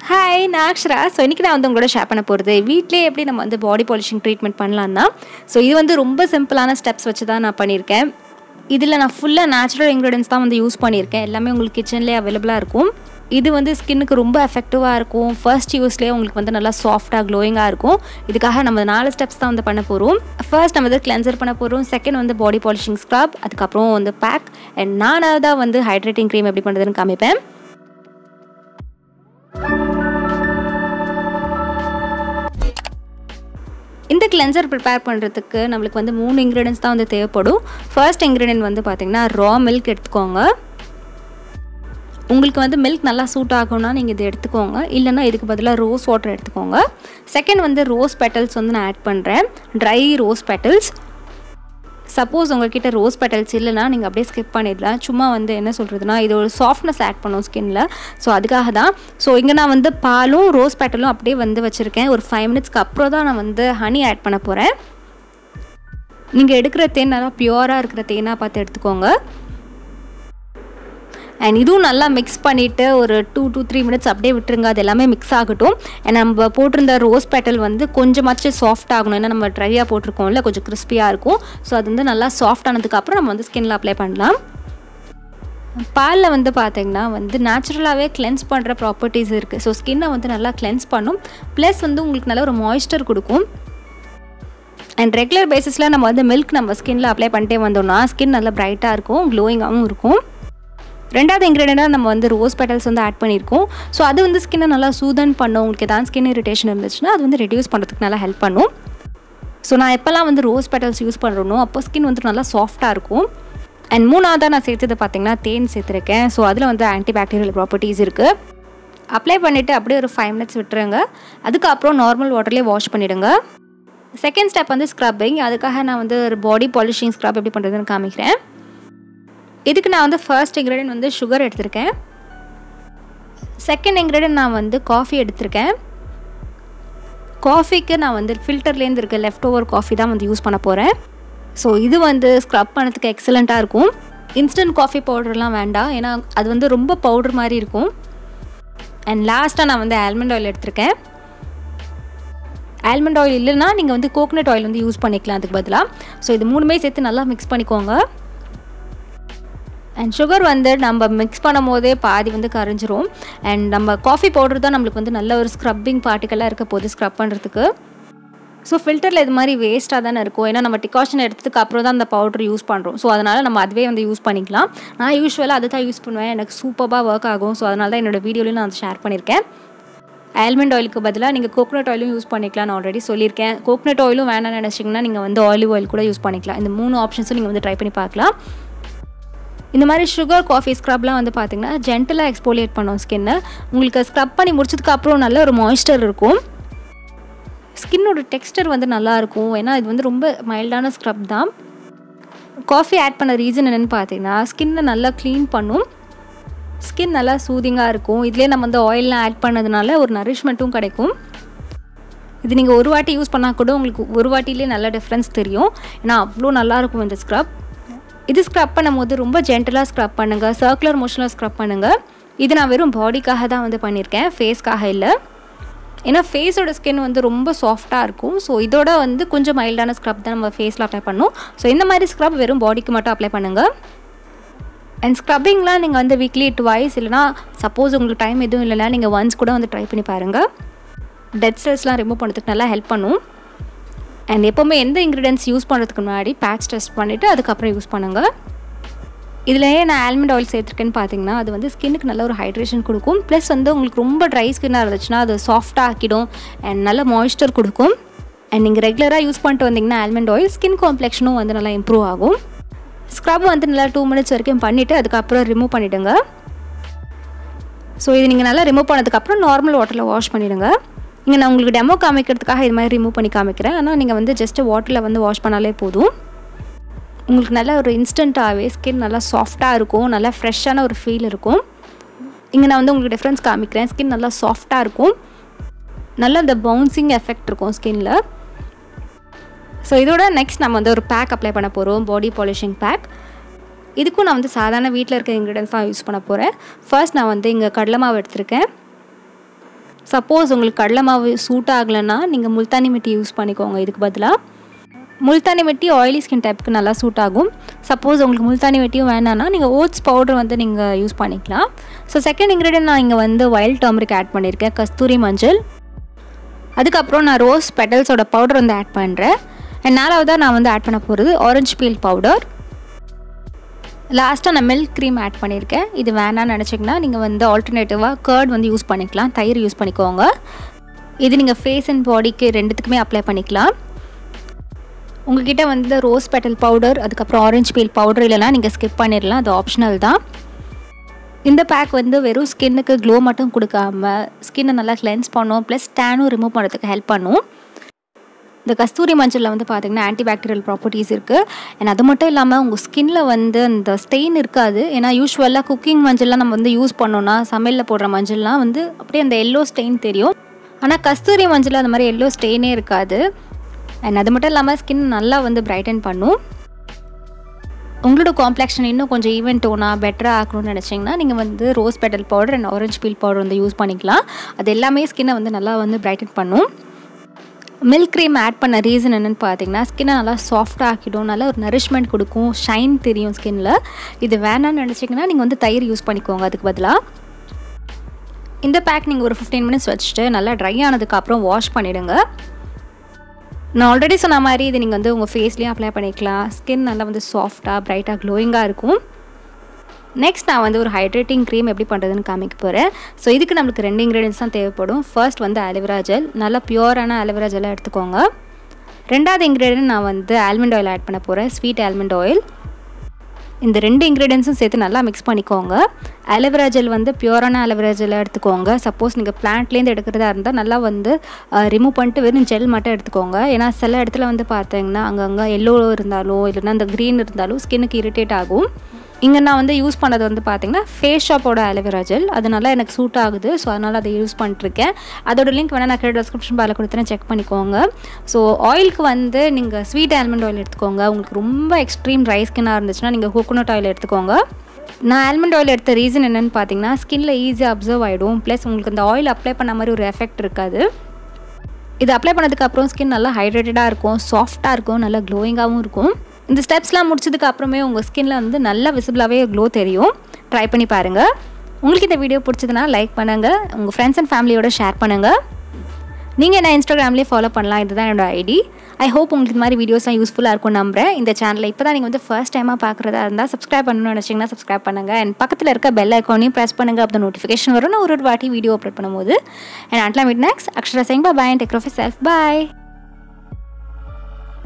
Hi, நான் Akshara. So இன்னைக்கு நான் வந்து உங்களோட ஷேர் பண்ண போறது வீட்லயே எப்படி நம்ம வந்து பாடி பாலிஷிங் ட்ரீட்மெண்ட் பண்ணலாம்னா சோ இது வந்து ரொம்ப சிம்பிளான ஸ்டெப்ஸ் வச்சு தான் நான் பண்ணியிருக்கேன். இதுல நான் ஃபுல்லா நேச்சுரல் இன்கிரிடியன்ட்ஸ் தான் வந்து யூஸ் பண்ணியிருக்கேன். எல்லாமே உங்களுக்கு கிச்சன்லயே அவேலபிளா இருக்கும். இது வந்து ஸ்கின்னுக்கு ரொம்ப எஃபெக்டிவா இருக்கும். ஃபர்ஸ்ட் யூஸ்லயே உங்களுக்கு வந்து நல்லா சாஃப்ட்டா க்ளோயிங்கா இருக்கும். இதுக்காக நம்ம 4 ஸ்டெப்ஸ் தான் வந்து பண்ண போறோம். ஃபர்ஸ்ட் நம்ம வந்து கிளென்சர் பண்ண போறோம். செகண்ட் வந்து பாடி பாலிஷிங் ஸ்க்ரப், அதுக்கு அப்புறம் வந்து பேக் அண்ட் நானாவதா வந்து ஹைட்ரேட்டிங் க்ரீம் எப்படி பண்றதுன்னு காமிப்பேன். இந்த கிளென்சர் ப்ரிப்பேர் பண்ணுறதுக்கு நம்மளுக்கு வந்து 3 இன்க்ரீடியன்ட்ஸ் தான் வந்து தேவைப்படும். ஃபர்ஸ்ட் இன்க்ரீடியன்ட் வந்து பார்த்திங்கன்னா ரா மில்க் எடுத்துக்கோங்க. உங்களுக்கு வந்து மில்க் நல்லா சூட் ஆகும்னா நீங்கள் இது எடுத்துக்கோங்க, இல்லைனா இதுக்கு பதிலாக ரோஸ் வாட்டர் எடுத்துக்கோங்க. செகண்ட் வந்து ரோஸ் பெட்டல்ஸ் வந்து நான் ஆட் பண்ணுறேன், ட்ரை ரோஸ் பெட்டல்ஸ். சப்போஸ் உங்கள்கிட்ட ரோஸ் பெட்டல்ஸ் இல்லைனா நீங்கள் அப்படியே ஸ்கிப் பண்ணிடலாம். சும்மா வந்து என்ன சொல்கிறதுனா இது ஒரு சாஃப்ட்னஸ் ஆட் பண்ணும் ஸ்கின்னில். ஸோ அதுக்காக தான். ஸோ இங்கே நான் வந்து பாலும் ரோஸ் பெட்டலும் அப்படியே வந்து வச்சுருக்கேன். ஒரு 5 மினிட்ஸ்க்கு அப்புறம் தான் நான் வந்து ஹனி ஆட் பண்ண போகிறேன். நீங்கள் எடுக்கிற தேன் நல்லா பியூராக இருக்கிற தேனாக பார்த்து எடுத்துக்கோங்க. அண்ட் இதுவும் நல்லா மிக்ஸ் பண்ணிவிட்டு ஒரு 2 to 3 மினிட்ஸ் அப்படியே விட்டுருங்க. அது எல்லாமே மிக்ஸ் ஆகட்டும். அண்ட் நம்ம போட்டிருந்த ரோஸ் பெட்டல் வந்து கொஞ்சமாச்சும் சாஃப்ட் ஆகணும். ஏன்னா நம்ம ட்ரையாக போட்டிருக்கோம்ல, கொஞ்சம் கிறிஸ்பியாக இருக்கும். ஸோ அது வந்து நல்லா சாஃப்ட் ஆனதுக்கப்புறம் நம்ம வந்து ஸ்கின்னில் அப்ளை பண்ணலாம். பாலில் வந்து பார்த்திங்கன்னா வந்து நேச்சுரலாகவே கிளென்ஸ் பண்ணுற ப்ராப்பர்ட்டிஸ் இருக்குது. ஸோ ஸ்கின்னை வந்து நல்லா கிளென்ஸ் பண்ணும். ப்ளஸ் வந்து உங்களுக்கு நல்ல ஒரு மாய்ஸ்சர் கொடுக்கும். அண்ட் ரெகுலர் பேசிஸில் நம்ம வந்து மில்க் நம்ம ஸ்கின்னில் அப்ளை பண்ணிட்டே வந்தோம்னா ஸ்கின் நல்லா பிரைட்டாக இருக்கும், க்ளோயிங்காகவும் இருக்கும். ரெண்டாவது இன்க்ரீடியண்டாக நம்ம வந்து ரோஸ் பெட்டல்ஸ் வந்து ஆட் பண்ணியிருக்கோம். ஸோ அது வந்து ஸ்கின்னை நல்லா சூதன் பண்ணும். உங்களுக்கு எதாவது ஸ்கின் இரிட்டேஷன் இருந்துச்சுன்னா அது வந்து ரெடியூஸ் பண்ணுறதுக்கு நல்லா ஹெல்ப் பண்ணும். ஸோ நான் எப்போல்லாம் வந்து ரோஸ் பெட்டல்ஸ் யூஸ் பண்ணுறனோ அப்போ ஸ்கின் வந்து நல்லா சாஃப்ட்டாக இருக்கும். அண்ட் மூணாவதாக நான் சேர்த்தது பார்த்திங்கன்னா தேன் சேர்த்துருக்கேன். ஸோ அதில் வந்து ஆன்டிபாக்டீரியல் ப்ராப்பர்ட்டிஸ் இருக்குது. அப்ளை பண்ணிவிட்டு அப்படியே ஒரு 5 மினிட்ஸ் விட்டுருங்க. அதுக்கப்புறம் நார்மல் வாட்டர்லேயே வாஷ் பண்ணிவிடுங்க. செகண்ட் ஸ்டெப் வந்து ஸ்க்ரப்பிங். அதுக்காக நான் வந்து ஒரு பாடி பாலிஷிங் ஸ்க்ரப் எப்படி பண்ணுறதுன்னு காமிக்கிறேன். இதுக்கு நான் வந்து ஃபர்ஸ்ட் இன்க்ரீடியன்ட் வந்து சுகர் எடுத்திருக்கேன். செகண்ட் இன்க்ரீடியன்ட் நான் வந்து காஃபி எடுத்திருக்கேன். காஃபிக்கு நான் வந்து ஃபில்டர்லேருந்து இருக்க லெஃப்ட் ஓவர் காஃபி தான் வந்து யூஸ் பண்ண போகிறேன். ஸோ இது வந்து ஸ்க்ரப் பண்ணுறதுக்கு எக்ஸலண்ட்டாக இருக்கும். இன்ஸ்டன்ட் காஃபி பவுடர்லாம் வேண்டாம், ஏன்னா அது வந்து ரொம்ப பவுடர் மாதிரி இருக்கும். அண்ட் லாஸ்ட்டாக நான் வந்து ஆல்மண்ட் ஆயில் எடுத்திருக்கேன். ஆல்மண்ட் ஆயில் இல்லைன்னா நீங்கள் வந்து கோகனட் ஆயில் வந்து யூஸ் பண்ணிக்கலாம் அதுக்கு பதிலாக. ஸோ இது 3மே சேர்த்து நல்லா மிக்ஸ் பண்ணிக்கோங்க. அண்ட் சுகர் வந்து நம்ம மிக்ஸ் பண்ணும் போதே பாதி வந்து கரைஞ்சிரும். அண்ட் நம்ம காஃபி பவுடர் தான் நம்மளுக்கு வந்து நல்ல ஒரு ஸ்க்ரப்பிங் பார்ட்டிக்கலாக இருக்க போது ஸ்க்ரப் பண்ணுறதுக்கு. ஸோ ஃபில்டரில் இது மாதிரி வேஸ்ட்டாக தானே இருக்கும், ஏன்னா நம்ம டிகாஷன் எடுத்ததுக்கு அப்புறம் தான் அந்த பவுடர் யூஸ் பண்ணுறோம். ஸோ அதனால் நம்ம அதுவே வந்து யூஸ் பண்ணிக்கலாம். நான் யூஸ்வலாக அதை தான் யூஸ் பண்ணுவேன், எனக்கு சூப்பராக ஒர்க் ஆகும். ஸோ அதனால தான் என்னோடய வீடியோலையும் நான் அதை ஷேர் பண்ணியிருக்கேன். ஆல்மண்ட் ஆயிலுக்கு பதிலாக நீங்கள் கோகனட் ஆயிலும் யூஸ் பண்ணிக்கலாம், நான் ஆல்ரெடி சொல்லியிருக்கேன். கோகனட் ஆயிலும் வேணாம்னு நினச்சிங்கன்னா நீங்கள் வந்து ஆலிவ் ஆயில் கூட யூஸ் பண்ணிக்கலாம். இந்த 3 ஆப்ஷன்ஸும் நீங்கள் வந்து ட்ரை பண்ணி பார்க்கலாம். இந்த மாதிரி சுகர் காஃபி ஸ்க்ரப்லாம் வந்து பார்த்திங்கன்னா ஜென்டலாக எக்ஸ்போலியேட் பண்ணும் ஸ்கின்னை. உங்களுக்கு ஸ்க்ரப் பண்ணி முடிச்சதுக்கப்புறம் நல்ல ஒரு மாய்ஸ்சர் இருக்கும். ஸ்கின்னோட டெக்ஸ்டர் வந்து நல்லாயிருக்கும், ஏன்னா இது வந்து ரொம்ப மைல்டான ஸ்க்ரப் தான். காஃபி ஆட் பண்ண ரீசன் என்னென்னு பார்த்தீங்கன்னா ஸ்கின்னை நல்லா க்ளீன் பண்ணும், ஸ்கின் நல்லா சூதிங்காக இருக்கும். இதுலேயே நம்ம வந்து ஆயிலெலாம் ஆட் பண்ணதுனால ஒரு நரிஷ்மெண்ட்டும் கிடைக்கும். இது நீங்கள் ஒரு வாட்டி யூஸ் பண்ணால் கூட உங்களுக்கு ஒரு வாட்டிலே நல்ல டிஃப்ரென்ஸ் தெரியும், ஏன்னா அவ்வளோ நல்லாயிருக்கும் இந்த ஸ்க்ரப். இது ஸ்க்ரப் பண்ணும் போது ரொம்ப ஜென்டலாக ஸ்க்ரப் பண்ணுங்கள், சர்க்குலர் மோஷனில் ஸ்க்ரப் பண்ணுங்கள். இது நான் வெறும் பாடிக்காக தான் வந்து பண்ணியிருக்கேன், ஃபேஸ்க்காக இல்லை. ஏன்னா ஃபேஸோட ஸ்கின் வந்து ரொம்ப சாஃப்டாக இருக்கும். ஸோ இதோட வந்து கொஞ்சம் மைல்டான ஸ்க்ரப் தான் நம்ம ஃபேஸில் அப்ளை பண்ணணும். ஸோ இந்த மாதிரி ஸ்க்ரப் வெறும் பாடிக்கு மட்டும் அப்ளை பண்ணுங்கள். அண்ட் ஸ்க்ரப்பிங்லாம் நீங்கள் வந்து வீக்லி 2 இல்லைனா சப்போஸ் உங்களுக்கு டைம் எதுவும் இல்லைனா நீங்கள் ஒன்ஸ் கூட வந்து ட்ரை பண்ணி பாருங்கள். டெட் செல்ஸ்லாம் ரிமூவ் பண்ணுறதுக்கு நல்லா ஹெல்ப் பண்ணும். அண்ட் எப்போவுமே எந்த இன்க்ரீடியன்ஸ் யூஸ் பண்ணுறதுக்கு முன்னாடி பேட்ச் டெஸ்ட் பண்ணிவிட்டு அதுக்கப்புறம் யூஸ் பண்ணுங்கள். இதுலேயே நான் ஆல்மண்ட் ஆயில் சேர்த்துருக்கேன்னு பார்த்தீங்கன்னா அது வந்து ஸ்கின்னுக்கு நல்ல ஒரு ஹைட்ரேஷன் கொடுக்கும். ப்ளஸ் வந்து உங்களுக்கு ரொம்ப ட்ரை ஸ்கின்னாக இருந்துச்சுன்னா அது சாஃப்டாக ஆக்கிடும் அண்ட் நல்ல மாய்ஸ்சர் கொடுக்கும். அண்ட் நீங்கள் ரெகுலராக யூஸ் பண்ணிட்டு வந்தீங்கன்னா ஆல்மண்ட் ஆயில் ஸ்கின் காம்ப்ளெக்ஷனும் வந்து நல்லா இம்ப்ரூவ் ஆகும். ஸ்க்ரப் வந்து நல்லா 2 மினிட்ஸ் வரைக்கும் பண்ணிவிட்டு அதுக்கப்புறம் ரிமூவ் பண்ணிவிடுங்க. ஸோ இது நீங்கள் நல்லா ரிமூவ் பண்ணதுக்கப்புறம் நார்மல் வாட்டரில் வாஷ் பண்ணிவிடுங்க. இங்கே நான் உங்களுக்கு டெமோ காமிக்கிறதுக்காக இது மாதிரி ரிமூவ் பண்ணி காமிக்கிறேன். ஆனால் நீங்கள் வந்து ஜஸ்ட்டு வாட்டரில் வந்து வாஷ் பண்ணாலே போதும். உங்களுக்கு நல்ல ஒரு இன்ஸ்டண்ட்டாகவே ஸ்கின் நல்லா சாஃப்டாக இருக்கும், நல்லா ஃப்ரெஷ்ஷான ஒரு ஃபீல் இருக்கும். இங்கே நான் வந்து உங்களுக்கு டிஃப்ரென்ஸ் காமிக்கிறேன். ஸ்கின் நல்லா சாஃப்டாக இருக்கும், நல்லா அந்த பவுன்சிங் எஃபெக்ட் இருக்கும் ஸ்கின்னில். ஸோ இதோட நெக்ஸ்ட் நம்ம வந்து ஒரு பேக் அப்ளை பண்ண போகிறோம், பாடி பாலிஷிங் பேக். இதுக்கும் நான் வந்து சாதாரண வீட்டில் இருக்க இன்க்ரீடியன்ஸ் தான் யூஸ் பண்ண போகிறேன். ஃபர்ஸ்ட் நான் வந்து இங்கே கடலை மாவு எடுத்திருக்கேன். சப்போஸ் உங்களுக்கு கடலை மாவு சூட் ஆகலைன்னா நீங்கள் முல்தானி மிட்டி யூஸ் பண்ணிக்கோங்க. இதுக்கு பதிலாக முல்தானி மிட்டி ஆயிலி ஸ்கின் டைப்புக்கு நல்லா சூட் ஆகும். சப்போஸ் உங்களுக்கு முல்தானி மிட்டியும் வேணான்னா நீங்கள் ஓட்ஸ் பவுடர் வந்து நீங்கள் யூஸ் பண்ணிக்கலாம். ஸோ செகண்ட் இன்க்ரீடியன்ட் நான் இங்கே வந்து வைல்ட் டர்மரிக் ஆட் பண்ணியிருக்கேன், கஸ்தூரி மஞ்சள். அதுக்கப்புறம் நான் ரோஸ் பெட்டல்ஸோட பவுடர் வந்து ஆட் பண்ணுறேன். அண்ட் நாலாவதாக நான் வந்து ஆட் பண்ண போகிறது ஆரஞ்சு பீல் பவுடர். லாஸ்ட்டாக நான் மில்க் க்ரீம் ஆட் பண்ணியிருக்கேன். இது வேணான்னு நினச்சிங்கன்னா நீங்கள் வந்து ஆல்டர்னேட்டிவாக கர்ட் வந்து யூஸ் பண்ணிக்கலாம், தயிர் யூஸ் பண்ணிக்கோங்க. இது நீங்கள் ஃபேஸ் அண்ட் பாடிக்கு ரெண்டுத்துக்குமே அப்ளை பண்ணிக்கலாம். உங்கள்கிட்ட வந்து ரோஸ் பெட்டல் பவுடர் அதுக்கப்புறம் ஆரஞ்சு பீல் பவுடர் இல்லைனா நீங்கள் ஸ்கிப் பண்ணிடலாம், அது ஆப்ஷனல் தான். இந்த பேக் வந்து வெறும் ஸ்கின்னுக்கு க்ளோ மட்டும் கொடுக்காம ஸ்கின்னை நல்லா கிளென்ஸ் பண்ணும், ப்ளஸ் டேனும் ரிமூவ் பண்ணுறதுக்கு ஹெல்ப் பண்ணும். இந்த கஸ்தூரி மஞ்சளில் வந்து பார்த்திங்கன்னா ஆன்டிபாக்டீரியல் ப்ராப்பர்ட்டிஸ் இருக்குது. அண்ட் அது மட்டும் இல்லாமல் உங்கள் ஸ்கின்னில் வந்து அந்த ஸ்டெயின் இருக்காது. ஏன்னா யூஸ்வலாக குக்கிங் மஞ்சள்லாம் நம்ம வந்து யூஸ் பண்ணோன்னா சமையலில் போடுற மஞ்சள்லாம் வந்து அப்படியே அந்த எல்லோ ஸ்டெயின் தெரியும். ஆனால் கஸ்தூரி மஞ்சள் அந்த மாதிரி எல்லோ ஸ்டெயினே இருக்காது. அண்ட் அது மட்டும் இல்லாமல் ஸ்கின் நல்லா வந்து பிரைட்டன் பண்ணும். உங்களோட காம்ப்ளெக்ஷன் இன்னும் கொஞ்சம் ஈவன் டோனாக பெட்டராக ஆக்கணும்னு நினச்சிங்கன்னா நீங்கள் வந்து rose petal powder and orange peel powder வந்து யூஸ் பண்ணிக்கலாம். அது எல்லாமே ஸ்கின்னை வந்து நல்லா வந்து பிரைட்டன் பண்ணும். மில்க் க்ரீம் ஆட் பண்ண ரீசன் என்னென்னு பார்த்தீங்கன்னா ஸ்கின்னை நல்லா சாஃப்டாக ஆக்கிடும், நல்லா ஒரு நரிஷ்மெண்ட் கொடுக்கும், ஷைன் தெரியும் ஸ்கின்னில். இது வேணான்னு நினச்சிங்கன்னா நீங்கள் வந்து தயிர் யூஸ் பண்ணிக்கோங்க அதுக்கு பதிலாக. இந்த பேக் நீங்கள் ஒரு 15 மினிட்ஸ் வச்சுட்டு நல்லா ட்ரை ஆனதுக்கப்புறம் வாஷ் பண்ணிவிடுங்க. நான் ஆல்ரெடி சொன்ன மாதிரி இது நீங்கள் வந்து உங்கள் ஃபேஸ்லேயும் அப்ளை பண்ணிக்கலாம். ஸ்கின் நல்லா வந்து சாஃப்டாக பிரைட்டாக க்ளோயிங்காக இருக்கும். நெக்ஸ்ட் நான் வந்து ஒரு ஹைட்ரேட்டிங் க்ரீம் எப்படி பண்ணுறதுன்னு காமிக்க போகிறேன். ஸோ இதுக்கு நம்மளுக்கு 2 இன்க்ரீடியன்ஸ் தான் தேவைப்படும். ஃபர்ஸ்ட் வந்து ஆலிவேரா ஜெல், நல்லா பியூரான ஆலிவேரா ஜெல்லாக எடுத்துக்கோங்க. ரெண்டாவது இன்க்ரீடியன்ட் நான் வந்து ஆல்மண்ட் ஆயில் ஆட் பண்ண போகிறேன், ஸ்வீட் ஆல்மண்ட் ஆயில். இந்த 2 இன்க்ரீடியன்ஸும் சேர்த்து நல்லா மிக்ஸ் பண்ணிக்கோங்க. ஆலிவேரா ஜெல் வந்து பியூரான ஆலிவேரா ஜெல்லாக எடுத்துக்கோங்க. சப்போஸ் நீங்கள் பிளான்ட்லேருந்து எடுக்கிறதா இருந்தால் நல்லா வந்து ரிமூவ் பண்ணிட்டு வெறும் ஜெல் மட்டும் எடுத்துக்கோங்க. ஏன்னா சில இடத்துல வந்து பார்த்தீங்கன்னா அங்கங்கே எல்லோ இருந்தாலும் இல்லைன்னா அந்த க்ரீன் இருந்தாலும் ஸ்கின்னுக்கு இரிட்டேட் ஆகும். இங்கே நான் வந்து யூஸ் பண்ணது வந்து பார்த்திங்கன்னா ஃபேஸ் ஷாப்போட ஆலிவேரா ஜெல், அதனால எனக்கு சூட் ஆகுது. ஸோ அதனால் அதை யூஸ் பண்ணிட்டுருக்கேன். அதோட லிங்க் வேணால் நான் டிஸ்கிரிப்ஷன் பாரில் கொடுத்துறேன், செக் பண்ணிக்கோங்க. ஸோ ஆயிலுக்கு வந்து நீங்கள் ஸ்வீட் ஆல்மண்ட் ஆயில் எடுத்துக்கோங்க. உங்களுக்கு ரொம்ப எக்ஸ்ட்ரீம் ட்ரை ஸ்கின்னாக இருந்துச்சுன்னா நீங்கள் கோகோனட் ஆயில் எடுத்துக்கோங்க. நான் ஆல்மண்ட் ஆயில் எடுத்த ரீசன் என்னென்னு பார்த்தீங்கன்னா ஸ்கின்னில் ஈஸியாக அப்சர்வ் ஆகிடும், ப்ளஸ் உங்களுக்கு அந்த ஆயில் அப்ளை பண்ண மாதிரி ஒரு எஃபெக்ட் இருக்காது. இது அப்ளை பண்ணதுக்கப்புறம் ஸ்கின் நல்லா ஹைட்ரேட்டடாக இருக்கும், சாஃப்டாக இருக்கும், நல்லா க்ளோயிங்காகவும் இருக்கும். இந்த ஸ்டெப்ஸ்லாம் முடிச்சதுக்கு அப்புறமே உங்கள் ஸ்கின்னில் வந்து நல்லா விசிபிளாகவே க்ளோ தெரியும். ட்ரை பண்ணி பாருங்கள். உங்களுக்கு இந்த வீடியோ பிடிச்சதுன்னா லைக் பண்ணுங்கள், உங்கள் ஃப்ரெண்ட்ஸ் அண்ட் ஃபேமிலியோட ஷேர் பண்ணுங்கள். நீங்கள் என்ன இன்ஸ்டாகிராம்லேயே ஃபாலோ பண்ணலாம், இதுதான் என்னோட ஐடி. ஐ ஹோப் உங்களுக்கு இந்த மாதிரி வீடியோஸ்லாம் யூஸ்ஃபுல்லாக இருக்கும் நம்புறேன். இந்த சேனலை இப்போ தான் நீங்கள் வந்து ஃபர்ஸ்ட் டைமாக பார்க்குறதா இருந்தால் சப்ஸ்கிரைப் பண்ணணும்னு நினச்சிங்கன்னா சப்ஸ்கிரைப் பண்ணுங்கள். அண்ட் பக்கத்தில் இருக்க பெல் ஐக்கானையும் ப்ரெஸ் பண்ணுங்கள். அப்போ நோட்டிஃபிகேஷன் வரும் நான் ஒரு வாட்டி வீடியோ அப்லோட் பண்ணும்போது. And until meet next, Akshara saying bye and take care of yourself. Bye.